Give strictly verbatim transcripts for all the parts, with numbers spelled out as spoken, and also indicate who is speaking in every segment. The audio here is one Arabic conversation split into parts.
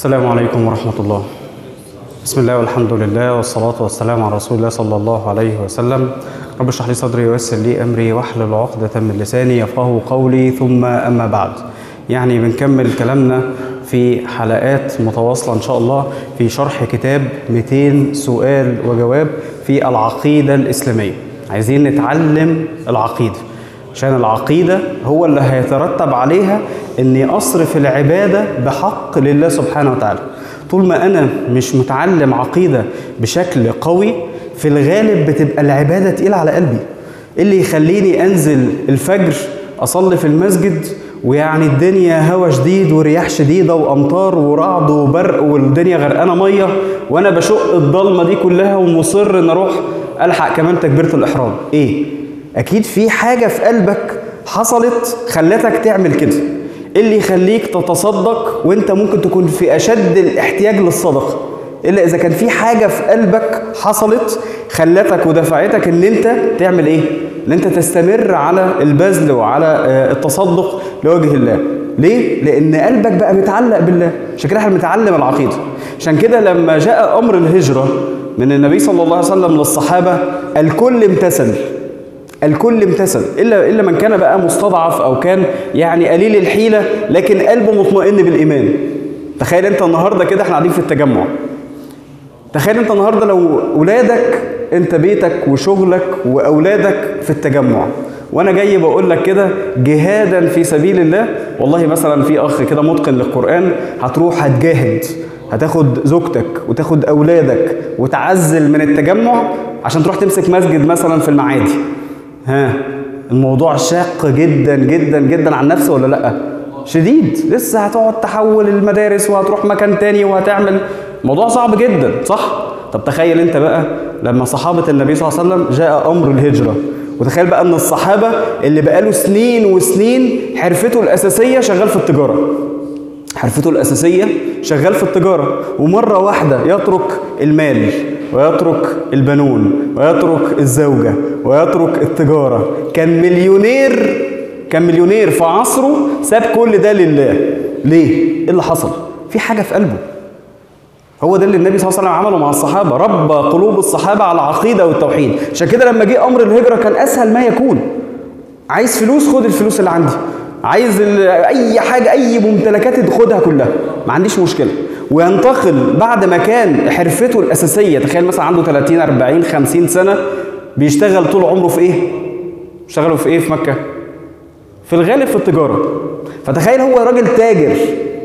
Speaker 1: السلام عليكم ورحمة الله. بسم الله والحمد لله والصلاة والسلام على رسول الله صلى الله عليه وسلم. رب اشرح لي صدري ويسر لي أمري واحلل عقدة من لساني يفقهوا قولي، ثم أما بعد. يعني بنكمل كلامنا في حلقات متواصلة إن شاء الله في شرح كتاب مئتين سؤال وجواب في العقيدة الإسلامية. عايزين نتعلم العقيدة، عشان العقيدة هو اللي هيترتب عليها إني أصرف العبادة بحق لله سبحانه وتعالى. طول ما أنا مش متعلم عقيدة بشكل قوي، في الغالب بتبقى العبادة تقيلة على قلبي. اللي يخليني أنزل الفجر أصلي في المسجد ويعني الدنيا هوا شديد ورياح شديدة وأمطار ورعد وبرق والدنيا غرقانة مية، وأنا بشق الضلمة دي كلها ومصر إن أروح ألحق كمان تكبيرة الإحرام. إيه؟ أكيد في حاجة في قلبك حصلت خلتك تعمل كده. اللي يخليك تتصدق وانت ممكن تكون في أشد الاحتياج للصدقة، إلا إذا كان في حاجة في قلبك حصلت خلتك ودفعتك إن أنت تعمل إيه؟ إن أنت تستمر على البذل وعلى التصدق لوجه الله. ليه؟ لأن قلبك بقى متعلق بالله. عشان كده احنا بنتعلم العقيدة. عشان كده لما جاء أمر الهجرة من النبي صلى الله عليه وسلم للصحابة، الكل امتثل. الكل امتثل إلا إلا من كان بقى مستضعف أو كان يعني قليل الحيلة لكن قلبه مطمئن بالإيمان. تخيل أنت النهاردة كده احنا قاعدين في التجمع. تخيل أنت النهاردة لو أولادك، أنت بيتك وشغلك وأولادك في التجمع، وأنا جاي بقول لك كده جهادا في سبيل الله. والله مثلا في أخ كده متقن للقرآن، هتروح هتجاهد، هتاخد زوجتك وتاخد أولادك وتعزل من التجمع عشان تروح تمسك مسجد مثلا في المعادي. ها، الموضوع شاق جدا جدا جدا عن نفسه ولا لا؟ شديد. لسه هتقعد تحول المدارس وهتروح مكان تاني وهتعمل موضوع صعب جدا، صح؟ طب تخيل انت بقى لما صحابة النبي صلى الله عليه وسلم جاء امر الهجرة، وتخيل بقى ان الصحابة اللي بقاله سنين وسنين حرفته الاساسية شغال في التجارة. حرفته الاساسية شغال في التجارة، ومرة واحدة يترك المال ويترك البنون ويترك الزوجة ويترك التجارة. كان مليونير، كان مليونير في عصره، ساب كل ده لله. ليه؟ ايه اللي حصل؟ في حاجة في قلبه. هو ده اللي النبي صلى الله عليه وسلم عمله مع الصحابة، ربى قلوب الصحابة على العقيدة والتوحيد. عشان كده لما جه أمر الهجرة كان أسهل ما يكون. عايز فلوس؟ خد الفلوس اللي عندي. عايز أي حاجة، أي ممتلكات تاخدها كلها، ما عنديش مشكلة. وينتقل بعد ما كان حرفته الأساسية، تخيل مثلا عنده ثلاثين أربعين خمسين سنة بيشتغل طول عمره في إيه؟ اشتغلوا في إيه في مكة؟ في الغالب في التجارة. فتخيل هو راجل تاجر،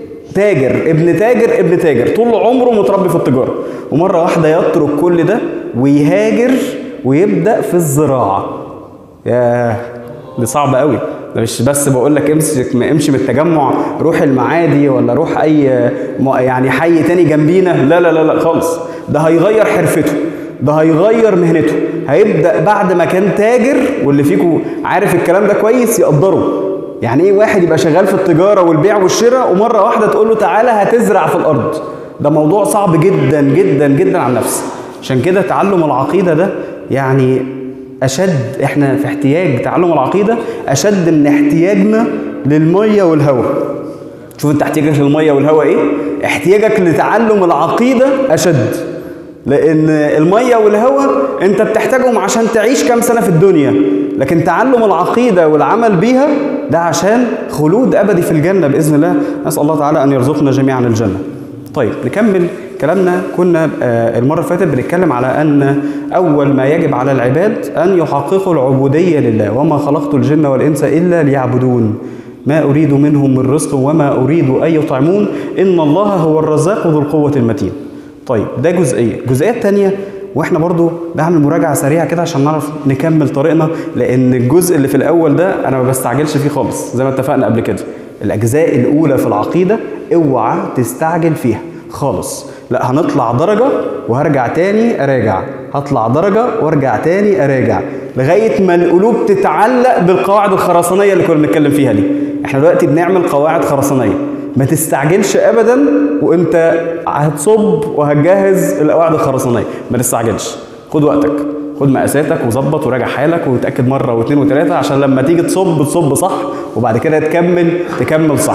Speaker 1: تاجر ابن تاجر ابن تاجر، طول عمره متربي في التجارة، ومرة واحدة يترك كل ده ويهاجر ويبدأ في الزراعة. ياه، دي صعبة قوي. ده مش بس بقول لك امسك امشي من التجمع روح المعادي ولا روح اي يعني حي تاني جنبينا، لا لا لا لا خالص. ده هيغير حرفته، ده هيغير مهنته. هيبدأ بعد ما كان تاجر، واللي فيكم عارف الكلام ده كويس يقدره. يعني ايه واحد يبقى شغال في التجارة والبيع والشراء ومرة واحدة تقول له تعالى هتزرع في الأرض؟ ده موضوع صعب جدا جدا جدا على النفس. عشان كده تعلم العقيدة ده يعني أشد، إحنا في احتياج تعلم العقيدة أشد من احتياجنا للمية والهواء. شوف أنت احتياجك للمية والهواء إيه؟ احتياجك لتعلم العقيدة أشد. لأن المية والهواء أنت بتحتاجهم عشان تعيش كام سنة في الدنيا، لكن تعلم العقيدة والعمل بيها ده عشان خلود أبدي في الجنة بإذن الله. نسأل الله تعالى أن يرزقنا جميعا الجنة. طيب نكمل كلامنا. كنا المرة اللي فاتت بنتكلم على أن أول ما يجب على العباد أن يحققوا العبودية لله. وما خلقت الجن والإنس إلا ليعبدون ما أريد منهم من رزق وما أريد أن يطعمون إن الله هو الرزاق ذو القوة المتين. طيب ده جزئية. الجزئية الثانية، واحنا برضو بعمل مراجعة سريعة كده عشان نعرف نكمل طريقنا، لأن الجزء اللي في الأول ده أنا ما بستعجلش فيه خالص زي ما اتفقنا قبل كده. الأجزاء الأولى في العقيدة اوعى تستعجل فيها خالص. لا، هنطلع درجة وهرجع تاني أراجع، هطلع درجة وارجع تاني أراجع، لغاية ما القلوب تتعلق بالقواعد الخرسانية اللي كنا بنتكلم فيها دي. احنا دلوقتي بنعمل قواعد خرسانية. ما تستعجلش أبدا وانت هتصب وهتجهز القواعد الخرسانية، ما تستعجلش. خد وقتك، خد مقاساتك وظبط وراجع حالك وتأكد مرة واثنين وثلاثة عشان لما تيجي تصب تصب صح، وبعد كده تكمل تكمل صح.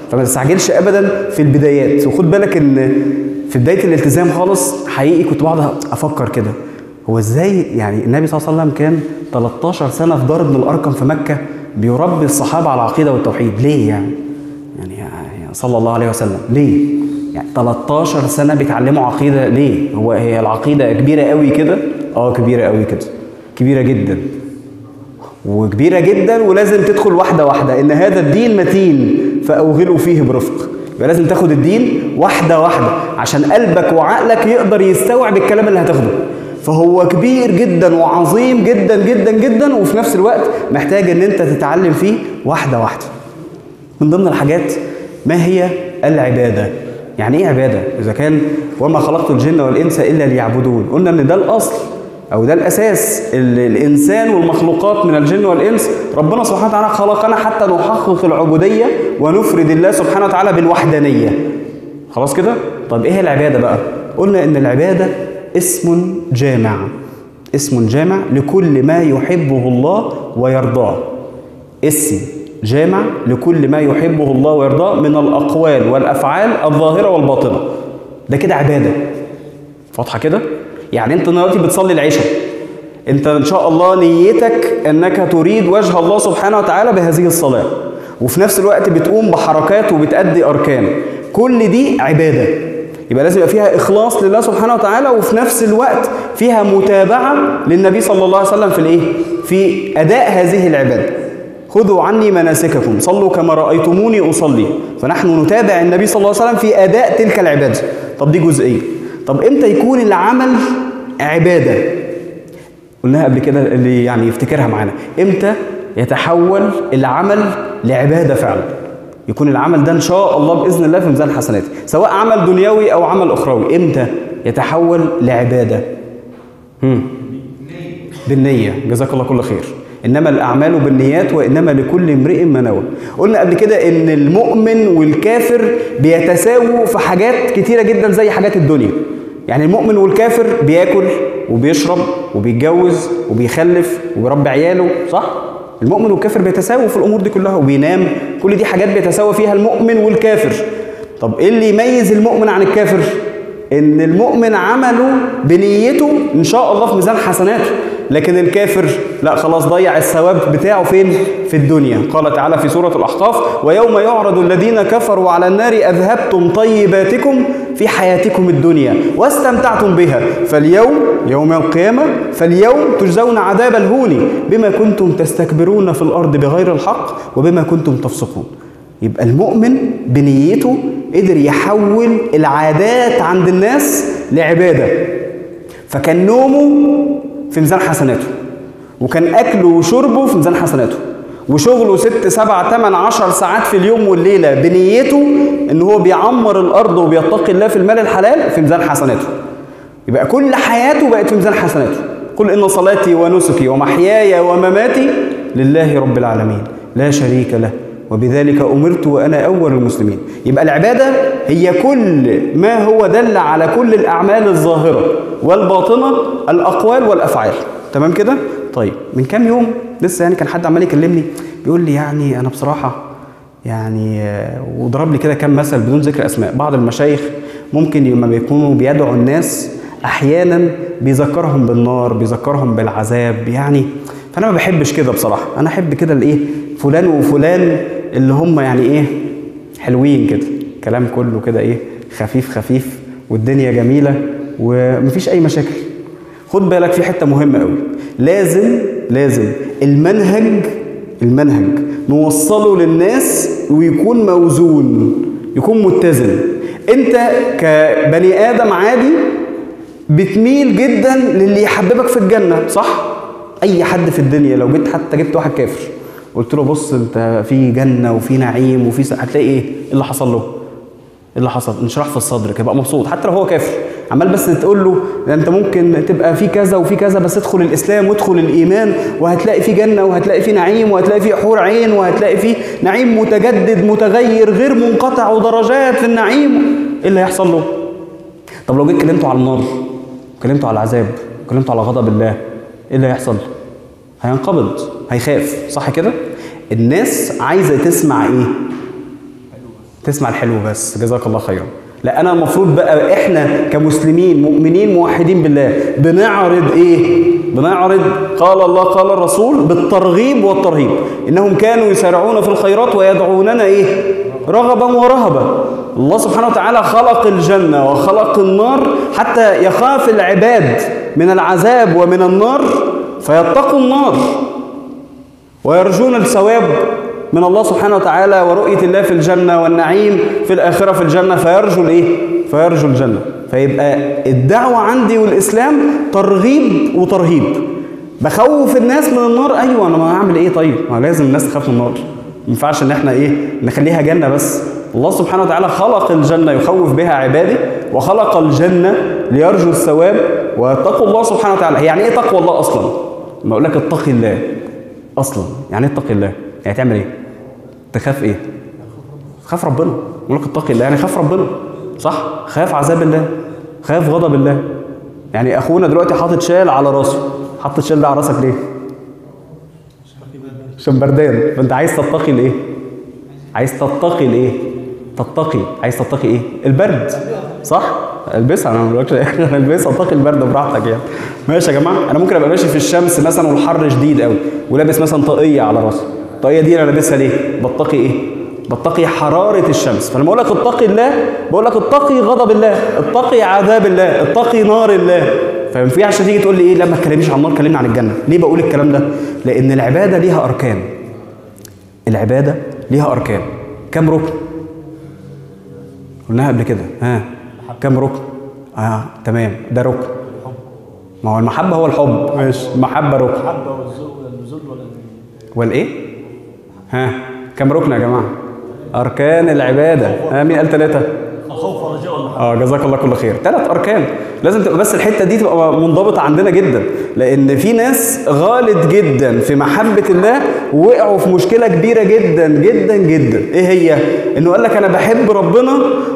Speaker 1: فما تستعجلش ابدا في البدايات. وخد بالك ان في بدايه الالتزام خالص حقيقي كنت بقعد افكر كده، هو ازاي يعني النبي صلى الله عليه وسلم كان تلتاشر سنه في دار ابن الارقم في مكه بيربي الصحابه على العقيده والتوحيد؟ ليه يعني؟ يعني, يعني صلى الله عليه وسلم ليه؟ يعني تلتاشر سنه بيتعلموا عقيده ليه؟ هو هي العقيده كبيره قوي كده؟ اه كبيره قوي كده، كبيره جدا وكبيره جدا، ولازم تدخل واحده واحده. ان هذا الدين متين فاوغلوا فيه برفق. يبقى لازم تاخد الدين واحده واحده عشان قلبك وعقلك يقدر يستوعب الكلام اللي هتاخده. فهو كبير جدا وعظيم جدا جدا جدا، وفي نفس الوقت محتاج ان انت تتعلم فيه واحده واحده. من ضمن الحاجات ما هي العباده. يعني ايه عباده؟ اذا كان وما خلقت الجن والانس الا ليعبدون، قلنا ان ده الاصل او ده الاساس. الانسان والمخلوقات من الجن والانس ربنا سبحانه وتعالى خلقنا حتى نحقق العبوديه ونفرد الله سبحانه وتعالى بالوحدانيه. خلاص كده؟ طب ايه العباده بقى؟ قلنا ان العباده اسم جامع، اسم جامع لكل ما يحبه الله ويرضاه. اسم جامع لكل ما يحبه الله ويرضاه من الاقوال والافعال الظاهره والباطنه. ده كده عباده. واضحه كده؟ يعني انت دلوقتي بتصلي العشاء، انت ان شاء الله نيتك انك تريد وجه الله سبحانه وتعالى بهذه الصلاه، وفي نفس الوقت بتقوم بحركات وبتأدي اركان. كل دي عباده. يبقى لازم يبقى فيها اخلاص لله سبحانه وتعالى، وفي نفس الوقت فيها متابعه للنبي صلى الله عليه وسلم في الايه؟ في اداء هذه العباده. خذوا عني مناسككم صلوا كما رايتموني اصلي. فنحن نتابع النبي صلى الله عليه وسلم في اداء تلك العباده. طب دي جزئيه. طب امتى يكون العمل عباده؟ قلناها قبل كده اللي يعني يفتكرها معانا. امتى يتحول العمل لعباده فعلا؟ يكون العمل ده ان شاء الله باذن الله في ميزان حسناتي، سواء عمل دنيوي او عمل اخروي. امتى يتحول لعباده؟ هم. بالنيه. جزاك الله كل خير. انما الاعمال بالنيات وانما لكل امرئ ما نوى. قلنا قبل كده ان المؤمن والكافر بيتساووا في حاجات كتيره جدا زي حاجات الدنيا. يعني المؤمن والكافر بياكل وبيشرب وبيتجوز وبيخلف وبيربي عياله، صح؟ المؤمن والكافر بيتساووا في الامور دي كلها وبينام. كل دي حاجات بيتساوى فيها المؤمن والكافر. طب ايه اللي يميز المؤمن عن الكافر؟ ان المؤمن عمله بنيته ان شاء الله في ميزان حسناته، لكن الكافر لا، خلاص ضيع الثواب بتاعه فين؟ في الدنيا. قال تعالى في سورة الأحقاف: ويوم يعرض الذين كفروا على النار أذهبتم طيباتكم في حياتكم الدنيا واستمتعتم بها فاليوم يوم القيامة فاليوم تجزون عذاب الهون بما كنتم تستكبرون في الأرض بغير الحق وبما كنتم تفسقون. يبقى المؤمن بنيته قدر يحول العادات عند الناس لعبادة. فكان نومه في ميزان حسناته، وكان أكله وشربه في ميزان حسناته، وشغله ست سبع تمن عشر ساعات في اليوم والليلة بنيته إن هو بيعمر الأرض وبيتقي الله في المال الحلال في ميزان حسناته. يبقى كل حياته بقت في ميزان حسناته. قل إن صلاتي ونسكي ومحياي ومماتي لله رب العالمين لا شريك له وبذلك أمرت وأنا أول المسلمين. يبقى العبادة هي كل ما هو دل على كل الأعمال الظاهرة والباطنة، الأقوال والأفعال. تمام كده؟ طيب من كام يوم لسه يعني كان حد عمال يكلمني بيقول لي يعني أنا بصراحة يعني وضرب لي كده كام مثل بدون ذكر أسماء. بعض المشايخ ممكن لما بيكونوا بيدعوا الناس أحيانا بيذكرهم بالنار، بيذكرهم بالعذاب يعني. فأنا ما بحبش كده بصراحة. أنا أحب كده الإيه؟ فلان وفلان اللي هم يعني إيه؟ حلوين كده، كلام كله كده إيه؟ خفيف خفيف والدنيا جميلة ومفيش أي مشاكل. خد بالك في حتة مهمة قوي. لازم لازم المنهج المنهج نوصله للناس ويكون موزون، يكون متزن. أنت كبني آدم عادي بتميل جدا للي يحببك في الجنة، صح؟ أي حد في الدنيا لو جيت حتى جبت واحد كافر قلت له بص أنت في جنة وفي نعيم وفي س... هتلاقي إيه؟ إيه اللي حصل له؟ إيه اللي حصل؟ انشراح في الصدر، يبقى مبسوط حتى لو هو كافر. عمال بس تقول له ده أنت ممكن تبقى في كذا وفي كذا بس ادخل الإسلام وادخل الإيمان وهتلاقي في جنة وهتلاقي في نعيم وهتلاقي في حور عين وهتلاقي في نعيم متجدد متغير غير منقطع ودرجات في النعيم. إيه اللي هيحصل له؟ طب لو جيت كلمته على النار وكلمته على العذاب وكلمته على غضب الله، إيه اللي هيحصل؟ هينقبض، هيخاف، صح كده؟ الناس عايزة تسمع إيه؟ تسمع الحلو بس، جزاك الله خيرا. لا، انا المفروض بقى احنا كمسلمين مؤمنين موحدين بالله بنعرض ايه؟ بنعرض قال الله قال الرسول بالترغيب والترهيب. انهم كانوا يسارعون في الخيرات ويدعوننا ايه؟ رغبا ورهبا. الله سبحانه وتعالى خلق الجنة وخلق النار حتى يخاف العباد من العذاب ومن النار فيتقوا النار ويرجون الثواب من الله سبحانه وتعالى ورؤية الله في الجنة والنعيم في الآخرة في الجنة، فيرجو الإيه؟ فيرجو الجنة. فيبقى الدعوة عندي والإسلام ترغيب وترهيب. بخوف الناس من النار، أيوة أنا ما أعمل إيه طيب؟ ما لازم الناس تخاف من النار، ما ينفعش إن إحنا إيه؟ نخليها جنة بس. الله سبحانه وتعالى خلق الجنة يخوف بها عباده، وخلق الجنة ليرجو الثواب واتقوا الله سبحانه وتعالى. يعني إيه تقوى الله أصلا؟ لما أقول لك اتقي الله أصلا، يعني إيه اتقي الله؟ يعني تعمل إيه؟ تخاف إيه؟ خاف ربنا. يقول لك اتقي الله يعني خاف ربنا، صح؟ خاف عذاب الله، خاف غضب الله. يعني أخونا دلوقتي حاطط شال على راسه، حاطط الشال ده على راسك ليه؟ عشان بردان. فأنت عايز تتقي الإيه؟ عايز تتقي الإيه؟ تتقي، عايز تتقي إيه؟ البرد، صح؟ البسها، انا ما بقولكش البسها اتقي البرد براحتك يعني. ماشي يا جماعه، انا ممكن ابقى ماشي في الشمس مثلا والحر شديد قوي ولابس مثلا طاقيه على راسي. الطاقيه دي انا لابسها ليه؟ بتقي ايه؟ بتقي حراره الشمس. فلما اقول لك اتقي الله بقول لك اتقي غضب الله، اتقي عذاب الله، اتقي نار الله. فما ينفعش تيجي تقول لي ايه؟ لا ما تكلمنيش عن النار، كلمني عن الجنه. ليه بقول الكلام ده؟ لان العباده ليها اركان. العباده ليها اركان. كم ركن؟ قلناها قبل كده. ها كم ركن؟ اه تمام، ده ركن. ما هو المحبه هو الحب، ماشي، المحبه ركن.
Speaker 2: المحبه والذل
Speaker 1: والايه؟ ها كم ركن يا جماعه؟ اركان العباده. ها مين قال ثلاثه؟
Speaker 2: الخوف والرجاء والمحبه.
Speaker 1: اه جزاك الله كل خير. ثلاث اركان لازم تبقى، بس الحته دي تبقى منضبطه عندنا جدا، لان في ناس غالط جدا في محبه الله ووقعوا في مشكله كبيره جدا جدا جدا. ايه هي؟ انه قال لك انا بحب ربنا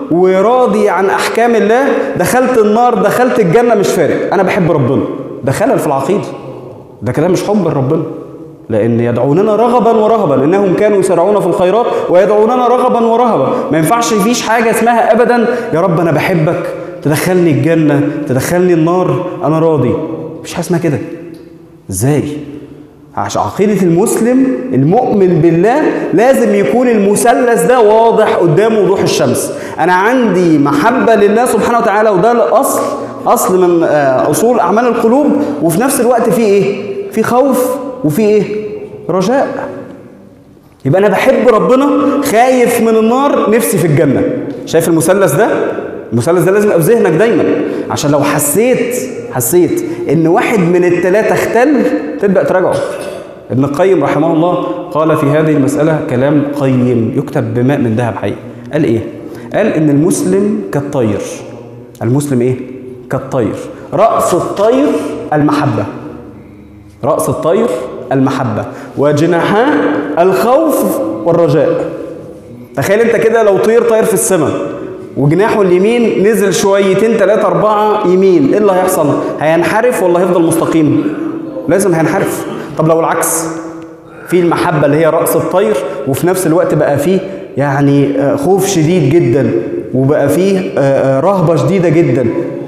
Speaker 1: وراضي عن احكام الله، دخلت النار دخلت الجنه مش فارق، انا بحب ربنا. ده خلل في العقيده، ده كلام مش حب لربنا. لأن يدعوننا رغبا ورهبا، إنهم كانوا يسارعون في الخيرات ويدعوننا رغبا ورهبا. ما ينفعش فيش حاجة اسمها أبدا يا رب أنا بحبك تدخلني الجنة تدخلني النار أنا راضي. مفيش حاجة اسمها كده. إزاي؟ عشان عقيدة المسلم المؤمن بالله لازم يكون المثلث ده واضح قدامه وضوح الشمس. أنا عندي محبة لله سبحانه وتعالى، وده الأصل، أصل من أصول أعمال القلوب، وفي نفس الوقت في إيه؟ في خوف وفي ايه؟ رجاء. يبقى انا بحب ربنا، خايف من النار، نفسي في الجنه. شايف المثلث ده؟ المثلث ده لازم يبقى في ذهنك دايما، عشان لو حسيت حسيت ان واحد من الثلاثه اختل تبدا تراجعه. ابن القيم رحمه الله قال في هذه المساله كلام قيم يكتب بماء من ذهب حقيقي. قال ايه؟ قال ان المسلم كالطير. المسلم ايه؟ كالطير. راس الطير المحبه. رأس الطير المحبة، وجناحاه الخوف والرجاء. تخيل انت كده لو طير طير في السماء وجناحه اليمين نزل شويتين ثلاثة أربعة يمين، ايه اللي هيحصل؟ هينحرف ولا هيفضل مستقيم؟ لازم هينحرف. طب لو العكس، في المحبة اللي هي رأس الطير وفي نفس الوقت بقى فيه يعني خوف شديد جدا، وبقى فيه رهبة شديدة جدا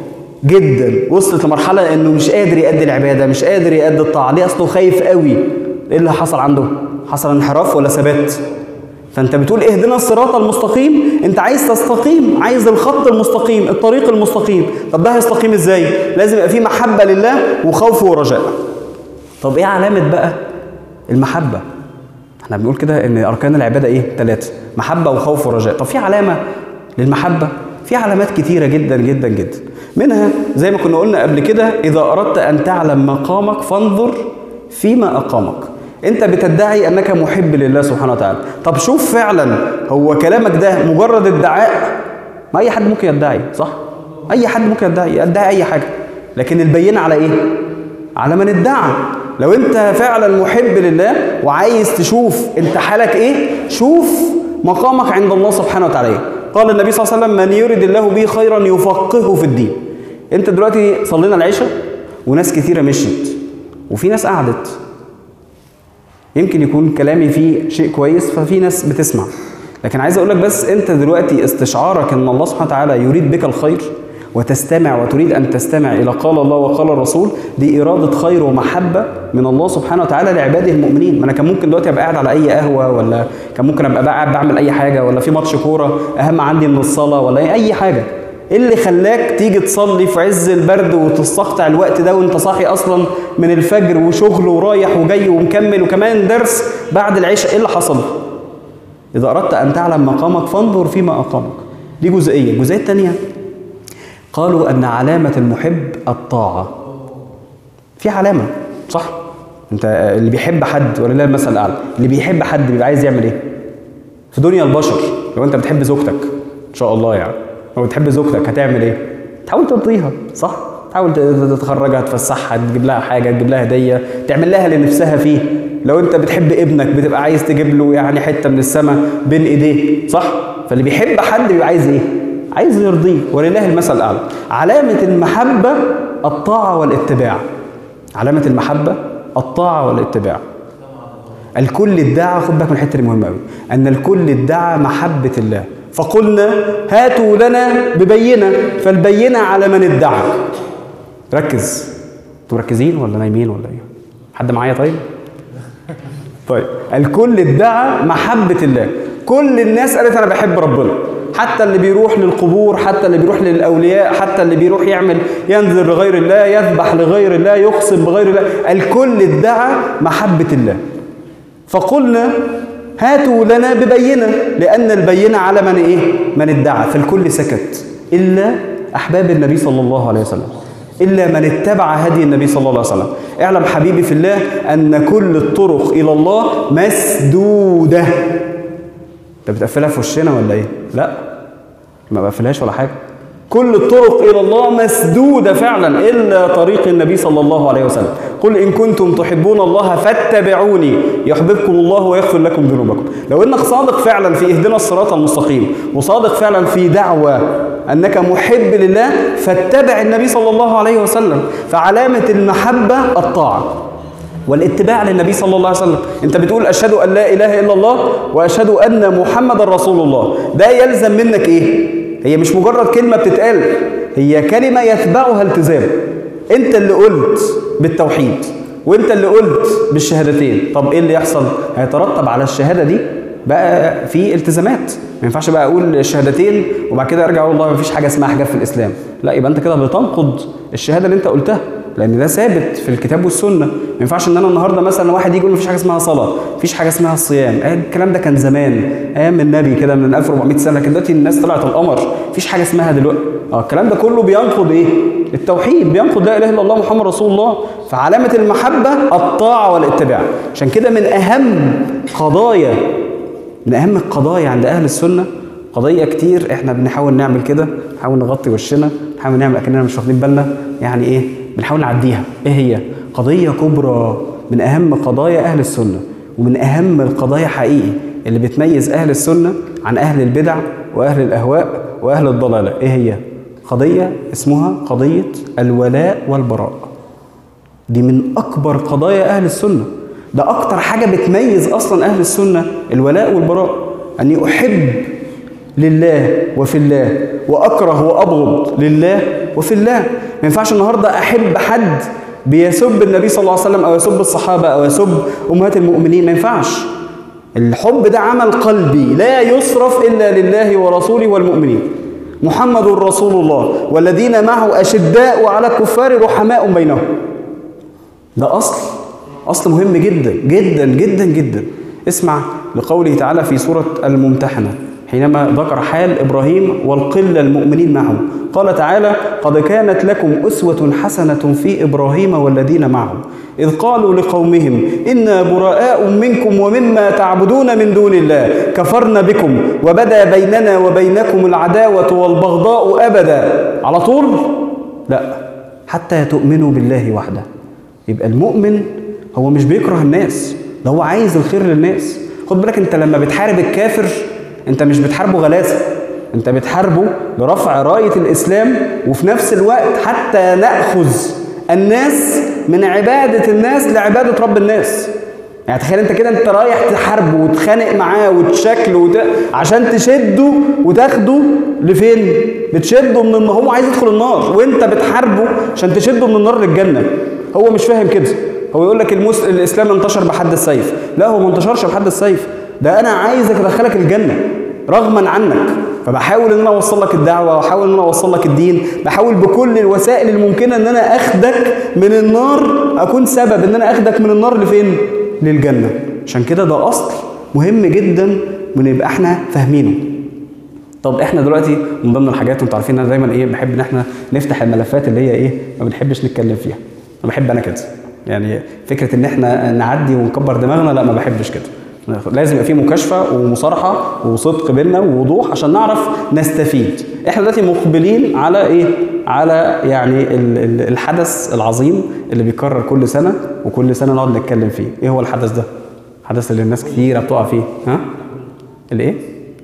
Speaker 1: جدا، وصلت لمرحله انه مش قادر يؤدي العباده، مش قادر يؤدي الطاعه، ليه؟ اصله خايف قوي. ايه اللي حصل عنده؟ حصل انحراف ولا ثبات؟ فانت بتقول اهدنا الصراط المستقيم، انت عايز تستقيم، عايز الخط المستقيم، الطريق المستقيم. طب ده هيستقيم ازاي؟ لازم يبقى فيه محبه لله وخوف ورجاء. طب ايه علامه بقى المحبه؟ احنا بنقول كده ان اركان العباده ايه؟ ثلاثه، محبه وخوف ورجاء. طب في علامه للمحبه؟ في علامات كتيرة جدا جدا جدا، منها زي ما كنا قلنا قبل كده، إذا أردت أن تعلم مقامك فانظر فيما أقامك. أنت بتدعي أنك محب لله سبحانه وتعالى، طب شوف فعلا هو كلامك ده مجرد ادعاء؟ ما أي حد ممكن يدعي، صح؟ أي حد ممكن يدعي يدعي أي حاجة، لكن البينة على إيه؟ على من ادعى. لو أنت فعلا محب لله وعايز تشوف أنت حالك إيه، شوف مقامك عند الله سبحانه وتعالى. قال النبي صلى الله عليه وسلم من يرد الله به خيرا يفقهه في الدين. انت دلوقتي صلينا العشاء وناس كثيرة مشيت وفي ناس قعدت، يمكن يكون كلامي فيه شيء كويس ففي ناس بتسمع، لكن عايز اقول لك بس انت دلوقتي استشعارك ان الله سبحانه وتعالى يريد بك الخير وتستمع وتريد ان تستمع الى قال الله وقال الرسول، دي اراده خير ومحبه من الله سبحانه وتعالى لعباده المؤمنين. ما انا كان ممكن دلوقتي ابقى قاعد على اي قهوه، ولا كان ممكن ابقى قاعد بعمل اي حاجه، ولا في ماتش كوره اهم عندي من الصلاه، ولا اي حاجه. ايه اللي خلاك تيجي تصلي في عز البرد وتستقطع الوقت ده وانت صاحي اصلا من الفجر وشغل ورايح وجاي ومكمل وكمان درس بعد العشاء؟ ايه اللي حصل؟ اذا اردت ان تعلم مقامك فانظر فيما اقامك. دي جزئيه. الجزئيه الثانيه قالوا ان علامه المحب الطاعه. في علامه صح؟ انت اللي بيحب حد ولله المثل الاعلى، اللي بيحب حد بيبقى عايز يعمل ايه؟ في دنيا البشر لو انت بتحب زوجتك ان شاء الله، يعني لو بتحب زوجتك هتعمل ايه؟ تحاول ترضيها صح؟ تحاول تخرجها، تفسحها، تجيب لها حاجه، تجيب لها هديه، تعمل لها اللي نفسها فيه. لو انت بتحب ابنك بتبقى عايز تجيب له يعني حته من السماء بين ايديه صح؟ فاللي بيحب حد بيبقى عايز ايه؟ عايز يرضيه ولله المثل الاعلى. علامه المحبه الطاعه والاتباع. علامه المحبه الطاعه والاتباع. الكل ادعى، خد بالك من الحته دي مهمه قوي، ان الكل ادعى محبه الله، فقلنا هاتوا لنا ببينه، فالبينه على من ادعى. ركز. انتوا مركزين ولا نايمين ولا ايه؟ حد معايا طيب؟ طيب الكل ادعى محبه الله، كل الناس قالت انا بحب ربنا، حتى اللي بيروح للقبور، حتى اللي بيروح للاولياء، حتى اللي بيروح يعمل ينذر لغير الله، يذبح لغير الله، يقسم بغير الله، الكل ادعى محبه الله. فقلنا هاتوا لنا ببينه، لان البينه على من ايه؟ من ادعى. فالكل سكت الا احباب النبي صلى الله عليه وسلم، الا من اتبع هدي النبي صلى الله عليه وسلم. اعلم حبيبي في الله ان كل الطرق الى الله مسدوده. انت بتقفلها في وشنا ولا ايه؟ لا ما بقفلهاش ولا حاجه. كل الطرق الى الله مسدوده فعلا الا طريق النبي صلى الله عليه وسلم. قل ان كنتم تحبون الله فاتبعوني يحببكم الله ويغفر لكم ذنوبكم. لو انك صادق فعلا في اهدنا الصراط المستقيم، وصادق فعلا في دعوه انك محب لله، فاتبع النبي صلى الله عليه وسلم. فعلامه المحبه الطاعه والاتباع للنبي صلى الله عليه وسلم. انت بتقول اشهد ان لا اله الا الله واشهد ان محمد رسول الله، ده يلزم منك ايه؟ هي مش مجرد كلمه بتتقال، هي كلمه يتبعها التزام. انت اللي قلت بالتوحيد وانت اللي قلت بالشهادتين، طب ايه اللي يحصل؟ هيترتب على الشهاده دي بقى في التزامات. ما ينفعش بقى اقول الشهادتين وبعد كده ارجع اقول والله ما فيش حاجه اسمها حاجات في الاسلام، لا يبقى انت كده بتنقض الشهاده اللي انت قلتها، لان ده ثابت في الكتاب والسنه. ما ينفعش ان انا النهارده مثلا واحد يجي يقول مفيش حاجه اسمها صلاه، مفيش حاجه اسمها الصيام، الكلام ده كان زمان ايام النبي كده من ألف وأربعمائة سنه، لكن دلوقتي الناس طلعت القمر، مفيش حاجه اسمها دلوقتي. اه الكلام ده كله بينقض ايه؟ التوحيد، بينقض لا اله الا الله محمد رسول الله. فعلامه المحبه الطاعه والاتباع. عشان كده من اهم قضايا من اهم القضايا عند اهل السنه، قضيه كتير احنا بنحاول نعمل كده، نحاول نغطي وشنا، نحاول نعمل اكننا مش واخدين بالنا، يعني ايه؟ بنحاول نعديها. ايه هي؟ قضيه كبرى من اهم قضايا اهل السنه، ومن اهم القضايا حقيقي اللي بتميز اهل السنه عن اهل البدع واهل الاهواء واهل الضلاله. ايه هي؟ قضيه اسمها قضيه الولاء والبراء. دي من اكبر قضايا اهل السنه، ده اكتر حاجه بتميز اصلا اهل السنه، الولاء والبراء. اني احب لله وفي الله، واكره وابغض لله وفي الله. ما ينفعش النهارده احب حد بيسب النبي صلى الله عليه وسلم او يسب الصحابه او يسب امهات المؤمنين، ما ينفعش. الحب ده عمل قلبي لا يصرف الا لله ورسوله والمؤمنين. محمد رسول الله والذين معه اشداء على الكفار رحماء بينهم. ده اصل اصل مهم جدا جدا جدا جدا. اسمع لقوله تعالى في سوره الممتحنه حينما ذكر حال إبراهيم والقلة المؤمنين معه، قال تعالى: قد كانت لكم أسوة حسنة في إبراهيم والذين معه إذ قالوا لقومهم إنا براء منكم ومما تعبدون من دون الله كفرنا بكم وبدا بيننا وبينكم العداوة والبغضاء أبدا. على طول؟ لا، حتى تؤمنوا بالله وحده. يبقى المؤمن هو مش بيكره الناس، ده هو عايز الخير للناس. خد بالك، انت لما بتحارب الكافر انت مش بتحاربه غلاسة، انت بتحاربه لرفع راية الإسلام، وفي نفس الوقت حتى نأخذ الناس من عبادة الناس لعبادة رب الناس. يعني تخيل انت كده انت رايح تحاربه وتخانق معاه وتشكله وت... عشان تشده وتاخده لفين؟ بتشده من النار، هو عايز يدخل النار وانت بتحاربه عشان تشده من النار للجنه. هو مش فاهم كده، هو يقول لك المس... الاسلام انتشر بحد السيف. لا، هو ما انتشرش بحد السيف، ده انا عايزك ادخلك الجنه رغما عنك. فبحاول ان انا اوصل لك الدعوه، واحاول ان انا اوصل لك الدين، بحاول بكل الوسائل الممكنه ان انا اخدك من النار، اكون سبب ان انا اخدك من النار لفين؟ للجنه. عشان كده ده اصل مهم جدا من يبقى احنا فاهمينه. طب احنا دلوقتي من ضمن الحاجات، وانتوا عارفين انا دايما ايه بحب ان احنا نفتح الملفات اللي هي ايه ما بنحبش نتكلم فيها. انا بحب انا كده، يعني فكره ان احنا نعدي ونكبر دماغنا، لا ما بحبش كده. لازم يبقى في مكاشفه ومصارحه وصدق بيننا ووضوح عشان نعرف نستفيد. احنا دلوقتي مقبلين على ايه؟ على يعني الحدث العظيم اللي بيكرر كل سنه، وكل سنه نقعد نتكلم فيه. ايه هو الحدث ده؟ الحدث اللي الناس كتيره بتقع فيه، ها؟ الايه؟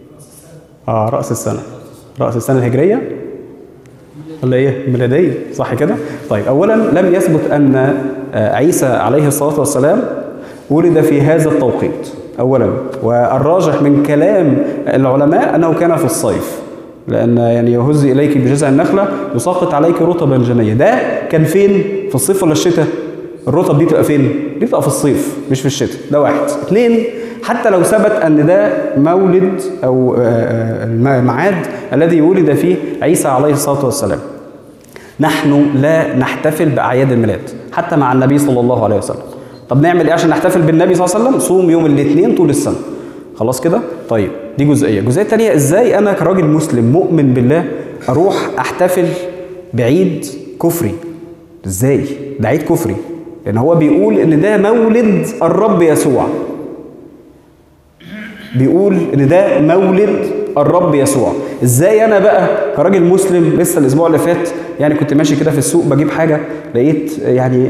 Speaker 1: اه راس السنه. راس السنه الهجريه ولا ايه؟ الميلاديه، صح كده؟ طيب اولا لم يثبت ان عيسى عليه الصلاه والسلام ولد في هذا التوقيت اولا، والراجح من كلام العلماء انه كان في الصيف، لان يعني يهز اليك بجذع النخله يساقط عليك رطبا جنيا. ده كان فين؟ في الصيف ولا الشتاء؟ الرطب دي تبقى فين؟ دي تبقى في الصيف مش في الشتاء. ده واحد. اثنين، حتى لو ثبت ان ده مولد او الميعاد الذي ولد فيه عيسى عليه الصلاه والسلام، نحن لا نحتفل باعياد الميلاد حتى مع النبي صلى الله عليه وسلم. طب نعمل ايه عشان نحتفل بالنبي صلى الله عليه وسلم؟ صوم يوم الاثنين طول السنه. خلاص كده؟ طيب دي جزئيه. الجزئيه الثانيه، ازاي انا كراجل مسلم مؤمن بالله اروح احتفل بعيد كفري؟ ازاي؟ ده عيد كفري، لان هو بيقول ان ده مولد الرب يسوع. بيقول ان ده مولد الرب يسوع. ازاي انا بقى كراجل مسلم؟ لسه الاسبوع اللي فات يعني كنت ماشي كده في السوق بجيب حاجه، لقيت يعني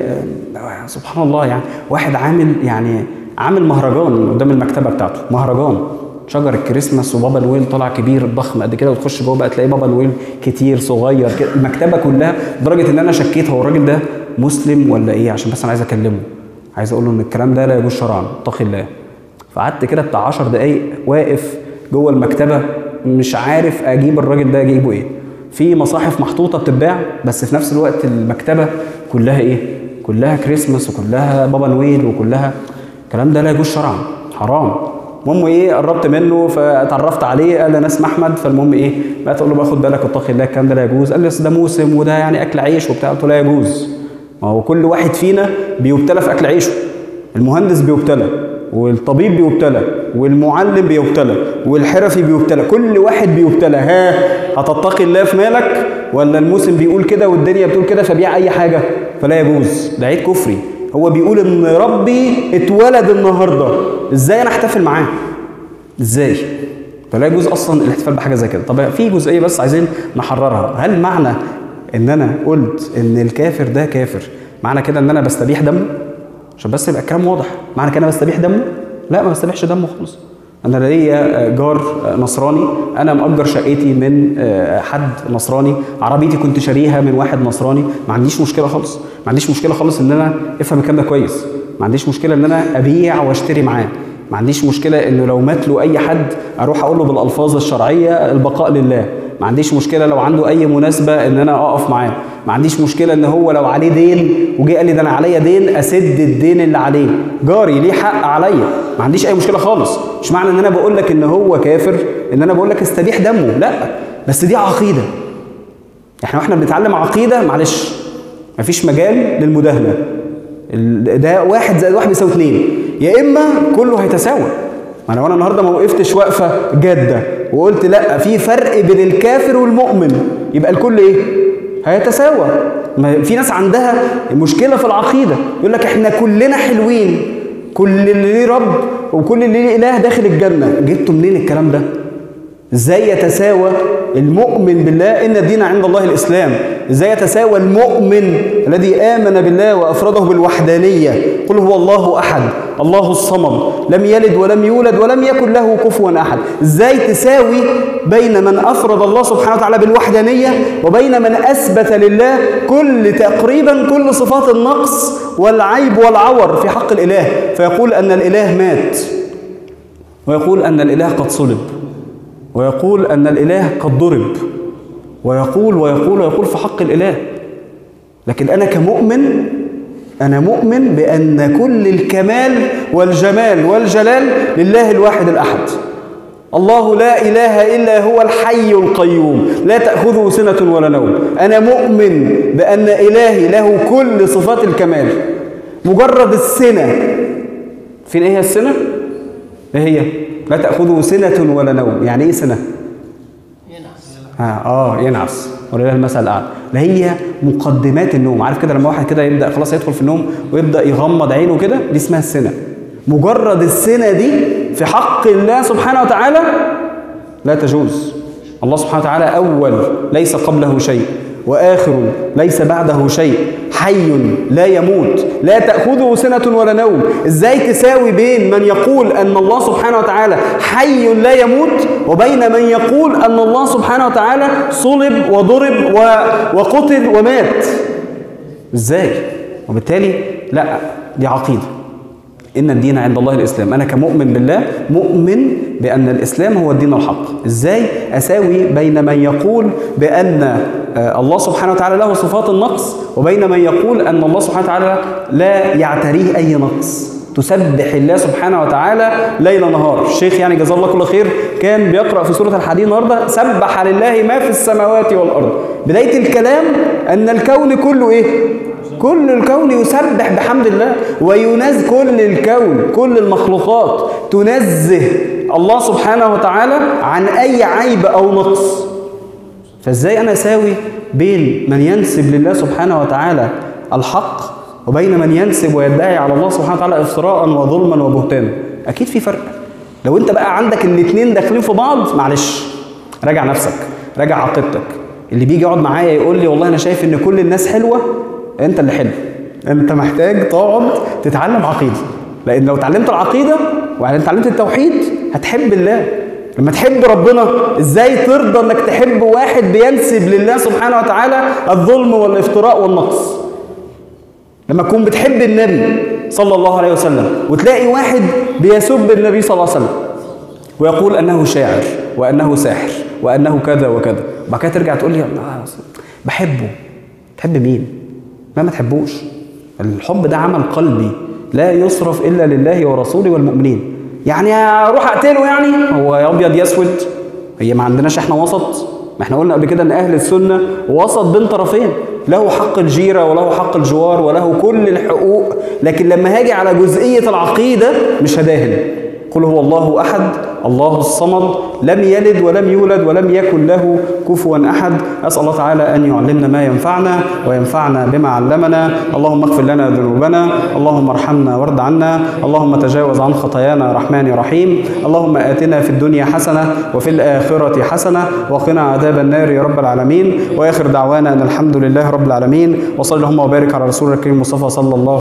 Speaker 1: سبحان الله يعني واحد عامل يعني عامل مهرجان قدام المكتبه بتاعته، مهرجان شجر الكريسماس وبابا نويل طالع كبير ضخم قد كده، وتخش جوه بقى تلاقي بابا نويل كتير صغير كده، المكتبه كلها، لدرجه ان انا شكيت هو الراجل ده مسلم ولا ايه، عشان بس انا عايز اكلمه، عايز اقول له ان الكلام ده لا يجوز شرعا، اتقي الله. فقعدت كده بتاع عشر دقايق واقف جوه المكتبه مش عارف اجيب الراجل ده اجيبه ايه. في مصاحف محطوطه بتتباع، بس في نفس الوقت المكتبه كلها ايه؟ كلها كريسماس وكلها بابا نويل وكلها الكلام ده لا يجوز شرعا، حرام. المهم ايه، قربت منه فتعرفت عليه، قال انا اسمي احمد. فالمهم ايه بقى تقول له باخد بالك اتقي الله الكلام ده لا يجوز. قال لي ده موسم وده يعني اكل عيش وبتاع. قلت له لا يجوز. ما هو كل واحد فينا بيبتلى في اكل عيشه. المهندس بيبتلى، والطبيب بيبتلى، والمعلم بيبتلى، والحرفي بيبتلى، كل واحد بيبتلى. ها هتتقي الله في مالك ولا الموسم بيقول كده والدنيا بتقول كده فبيع اي حاجه؟ فلا يجوز، ده عيد كفري. هو بيقول ان ربي اتولد النهارده، ازاي انا احتفل معاه؟ ازاي؟ فلا يجوز اصلا الاحتفال بحاجه زي كده. طب في جزئيه بس عايزين نحررها، هل معنى ان انا قلت ان الكافر ده كافر معنى كده ان انا بستبيح دمه؟ عشان بس يبقى الكلام واضح، معنى كده بستبيح دمه؟ لا، ما بستبيحش دمه خالص. انا ليا جار نصراني، انا مأجر شقتي من حد نصراني، عربيتي كنت شاريها من واحد نصراني، ما عنديش مشكله خالص، ما عنديش مشكله خالص ان انا افهم الكلام ده كويس، ما عنديش مشكله ان انا ابيع واشتري معاه، ما عنديش مشكله انه لو مات له اي حد اروح اقول له بالالفاظ الشرعيه البقاء لله، ما عنديش مشكله لو عنده اي مناسبه ان انا اقف معاه، ما عنديش مشكله ان هو لو عليه دين وجي قال لي ده انا عليا دين اسد الدين اللي عليه، جاري ليه حق عليا، ما عنديش اي مشكله خالص. مش معنى ان انا بقول لك ان هو كافر ان انا بقول لك استبيح دمه، لا، بس دي عقيده. احنا واحنا بنتعلم عقيده معلش مفيش مجال للمداهنه، ده واحد زائد واحد بيساوي اتنين، يا اما كله هيتساوى. ما لو انا النهارده ما وقفتش وقفه جاده وقلت لا في فرق بين الكافر والمؤمن يبقى الكل ايه؟ هيتساوى. ما في ناس عندها مشكله في العقيده، يقول لك احنا كلنا حلوين، كل اللي ليه رب وكل اللي ليه اله داخل الجنه. جبتوا منين الكلام ده؟ ازاي يتساوى المؤمن بالله ان الدين عند الله الاسلام؟ ازاي يتساوى المؤمن الذي آمن بالله وأفرده بالوحدانية. قل هو الله أحد الله الصمد لم يلد ولم يولد ولم يكن له كفوا أحد. إزاي تساوي بين من أفرد الله سبحانه وتعالى بالوحدانية وبين من أثبت لله كل تقريبا كل صفات النقص والعيب والعور في حق الإله، فيقول أن الإله مات، ويقول أن الإله قد صلب، ويقول أن الإله قد ضرب، ويقول ويقول ويقول في حق الإله. لكن أنا كمؤمن أنا مؤمن بأن كل الكمال والجمال والجلال لله الواحد الأحد. الله لا إله إلا هو الحي القيوم لا تأخذه سنة ولا نوم. أنا مؤمن بأن إلهي له كل صفات الكمال. مجرد السنة، فين إيه هي السنة؟ إيه هي؟ لا تأخذه سنة ولا نوم. يعني إيه سنة؟ ها اه ينعس ولله المثل الاعلى. اللي هي مقدمات النوم. عارف كده لما واحد كده يبدا خلاص يدخل في النوم ويبدا يغمض عينه كده، دي اسمها السنه. مجرد السنه دي في حق الله سبحانه وتعالى لا تجوز. الله سبحانه وتعالى اول ليس قبله شيء، واخر ليس بعده شيء، حي لا يموت لا تأخذه سنة ولا نوم. ازاي تساوي بين من يقول ان الله سبحانه وتعالى حي لا يموت وبين من يقول ان الله سبحانه وتعالى صلب وضرب وقتل ومات؟ ازاي؟ وبالتالي لا، دي عقيدة. إن الدين عند الله الإسلام. أنا كمؤمن بالله مؤمن بأن الإسلام هو الدين الحق. إزاي أساوي بين من يقول بأن الله سبحانه وتعالى له صفات النقص وبين من يقول أن الله سبحانه وتعالى لا يعتريه أي نقص؟ تسبح الله سبحانه وتعالى ليل نهار. الشيخ يعني جزاه الله كل خير كان بيقرأ في سورة الحديد النهارده سبح لله ما في السماوات والأرض. بداية الكلام أن الكون كله إيه؟ كل الكون يسبح بحمد الله وينزه. كل الكون كل المخلوقات تنزه الله سبحانه وتعالى عن أي عيب أو نقص. فإزاي أنا أساوي بين من ينسب لله سبحانه وتعالى الحق وبين من ينسب ويدعي على الله سبحانه وتعالى افتراء وظلما وبهتانا؟ أكيد في فرق. لو أنت بقى عندك الاثنين داخلين في بعض، معلش راجع نفسك، راجع عقيدتك. اللي بيجي يقعد معايا يقول لي والله أنا شايف إن كل الناس حلوة، انت اللي حلو. انت محتاج تقعد تتعلم عقيده، لان لو اتعلمت العقيده وبعدين اتعلمت التوحيد هتحب الله. لما تحب ربنا ازاي ترضى انك تحب واحد بينسب لله سبحانه وتعالى الظلم والافتراء والنقص؟ لما تكون بتحب النبي صلى الله عليه وسلم وتلاقي واحد بيسب النبي صلى الله عليه وسلم ويقول انه شاعر وانه ساحر وانه كذا وكذا، وبعد كده ترجع تقول لي بحبه. تحب مين؟ ما ما تحبوش. الحب ده عمل قلبي لا يصرف إلا لله ورسوله والمؤمنين. يعني اروح اقتله يعني؟ هو يا ابيض يا اسود؟ هي ما عندناش احنا وسط؟ ما احنا قلنا قبل كده ان اهل السنه وسط بين طرفين، له حق الجيره وله حق الجوار وله كل الحقوق. لكن لما هاجي على جزئيه العقيده مش هداهن. قل هو الله احد الله الصمد لم يلد ولم يولد ولم يكن له كفوا أحد. أسأل الله تعالى أن يعلمنا ما ينفعنا وينفعنا بما علمنا. اللهم اغفر لنا ذنوبنا، اللهم ارحمنا وارض عنا، اللهم تجاوز عن خطايانا رحمن رحيم. اللهم آتنا في الدنيا حسنة وفي الآخرة حسنة وقنا عذاب النار يا رب العالمين. وآخر دعوانا أن الحمد لله رب العالمين، وصلى اللهم وبارك على رسول الكريم المصطفى صلى الله